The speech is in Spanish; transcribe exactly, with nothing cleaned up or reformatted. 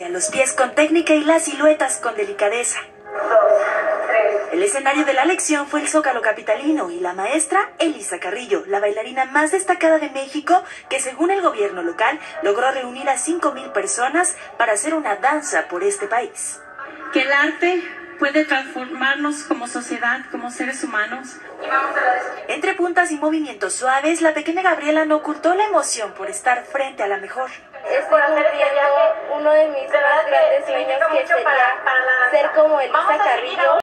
Los pies con técnica y las siluetas con delicadeza. El escenario de la lección fue el Zócalo capitalino y la maestra Elisa Carrillo, la bailarina más destacada de México, que según el gobierno local logró reunir a cinco mil personas para hacer una danza por este país. Que el arte puede transformarnos como sociedad, como seres humanos. Entre puntas y movimientos suaves, la pequeña Gabriela no ocultó la emoción por estar frente a la mejor. Estoy cumpliendo uno de mis más grandes sueños, que sería ser como Elisa Carrillo.